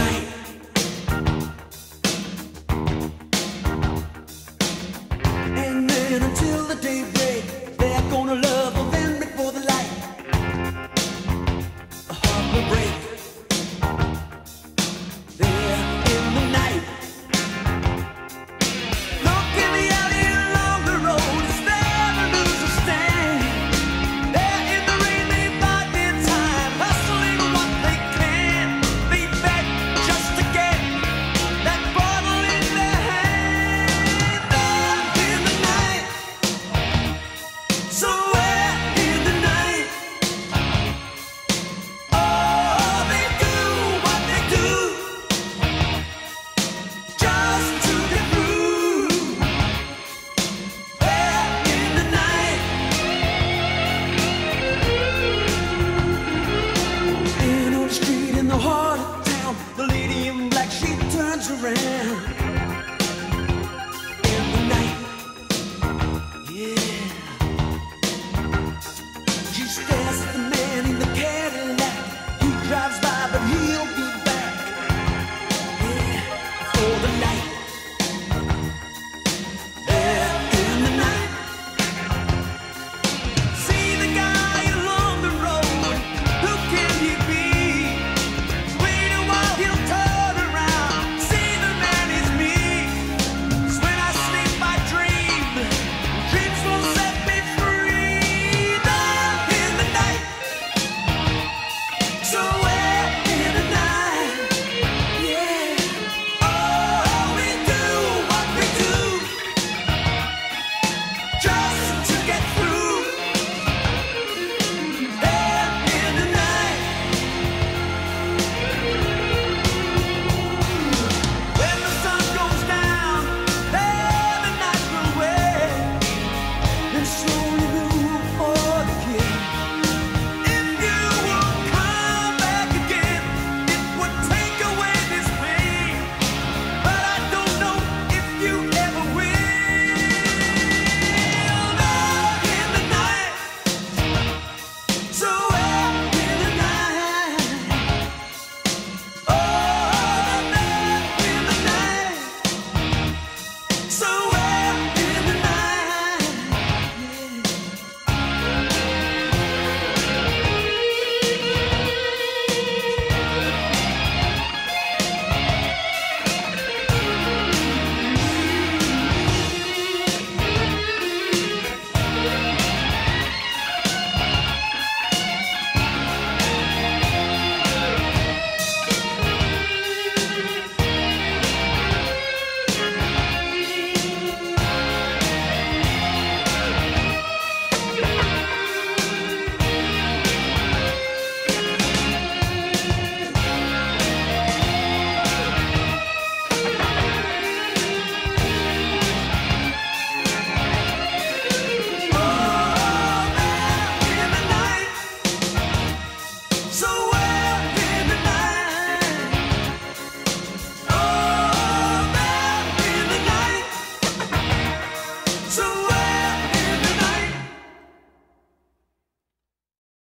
night. And then until the daybreak, they're gonna love a man before the light. A heart will break there in the night. Looking me out here along the road, it's there to lose a stand. There in the rain, they bide their time, hustling what they can. They beg just to get that bottle in their hand. There in the night, somewhere in the night. Oh, they do what they do just to get through. There in the night. And on the street in the heart of town, the lady in black, she turns around.